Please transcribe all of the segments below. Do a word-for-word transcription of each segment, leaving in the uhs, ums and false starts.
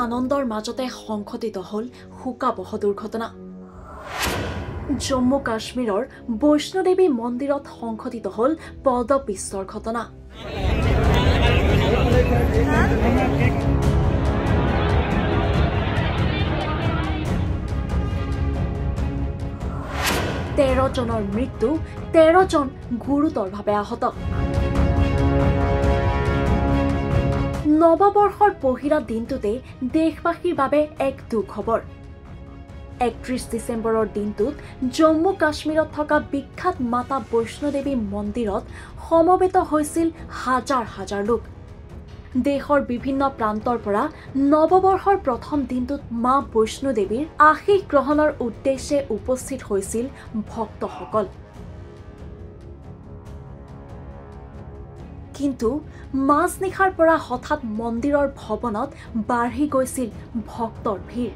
আনন্দৰ মাজতে সংঘটিত হল শোকাবহ দুৰ্ঘটনা। জম্মু কাশ্মীৰৰ বৈষ্ণোদেৱী মন্দিৰত সংঘটিত হল পদপিষ্টৰ ঘটনা। তেৰ জনৰ মৃত্যু, তেৰ জন গুৰুতৰভাৱে আহত। নৱবৰ্ষৰ পহিলা দিনটোতে দেশবাসীৰ বাবে এক দুখবৰ। একত্ৰিশ ডিচেম্বৰৰ দিনটোত জম্মু কাশ্মীৰত থকা বিখ্যাত মাতা বৈষ্ণোদেৱী মন্দিৰত সমবেত হৈছিল হাজাৰ হাজাৰ লোক। দেশৰ বিভিন্ন প্ৰান্তৰ পৰা নৱবৰ্ষৰ প্ৰথম দিনটোত মা বৈষ্ণোদেৱীৰ আশীষ গ্ৰহণৰ উদ্দেশ্যে উপস্থিত হৈছিল ভক্তসকল। কিন্তু মাজনিশাৰ পৰা হঠাৎ মন্দিৰৰ ভৱনত বাঢ়ি গৈছিল ভক্তৰ ভিৰ।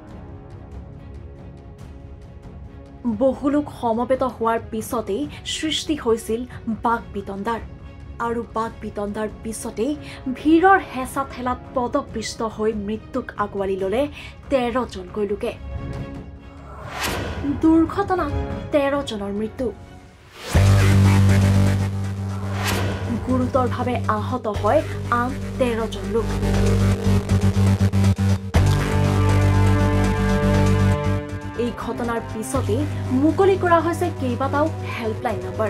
বহু লোক সমবেত হোৱাৰ পিছতেই সৃষ্টি হৈছিল বাক বিতণ্ডাৰ। আৰু বাক বিতণ্ডাৰ পিছতেই ভিৰৰ হেঁচা ঠেলাত পদপৃষ্ট হৈ মৃত্যুক আগুৱালি ললে তেৰ জনকৈ লোকে। দুৰ্ঘটনাত তেৰ জনৰ মৃত্যু। গুৰুতৰভাৱে আহত হয় আন তেৰ জন লোক। এই ঘটনাৰ পিছতেই মুকলি কৰা হৈছে কেইবাটাও হেল্পলাইন নম্বৰ।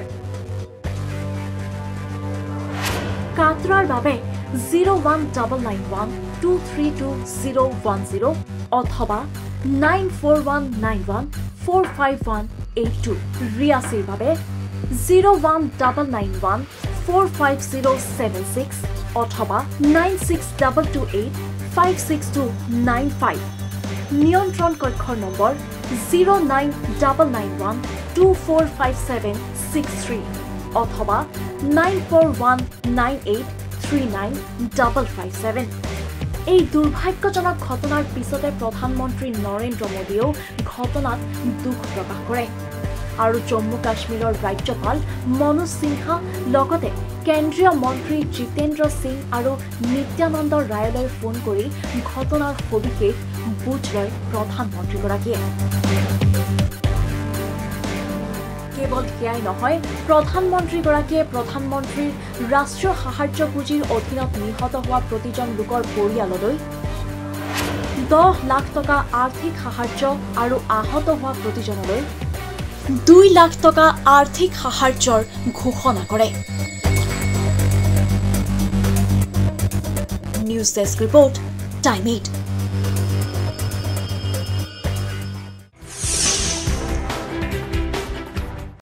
কাটৰাৰ বাবে zero' one double nine one two three two zero' one zero' অথবা nine four one nine one four five one eight two. ৰিয়াচিৰ বাবে zero' one double nine one four five zero' seven six অথবা nine six double two eight five six two nine five. নিয়ন্ত্ৰণ কক্ষৰ number zero' nine double nine one two four five seven six three অথবা nine four one nine eight three nine double five seven. এই দুৰ্ভাগ্যজনক ঘটনাৰ পিছতে প্ৰধানমন্ত্ৰী নৰেন্দ্ৰ মোদীয়েও ঘটনাত দুখ প্ৰকাশ কৰে আৰু জম্মু কাশ্মীৰৰ ৰাজ্যপাল মনোজ সিনহা লগতে কেন্দ্ৰীয় মন্ত্ৰী জিতেন্দ্ৰ সিং আৰু নিত্যানন্দ ৰায়লৈ ফোন কৰি ঘটনাৰ সবিশেষ বুজ লয় প্ৰধানমন্ত্ৰীগৰাকীয়ে। কেৱল সেয়াই নহয়, প্ৰধানমন্ত্ৰীগৰাকীয়ে প্ৰধানমন্ত্ৰীৰ ৰাষ্ট্ৰীয় সাহায্য পুঁজিৰ অধীনত নিহত হোৱা প্ৰতিজন লোকৰ পৰিয়াললৈ দহ লাখ টকা আৰ্থিক সাহায্য আৰু আহত হোৱা প্ৰতিজনলৈ দুই লাখ টকা আৰ্থিক সাহায্যৰ ঘোষণা কৰে। News desk report, time eight.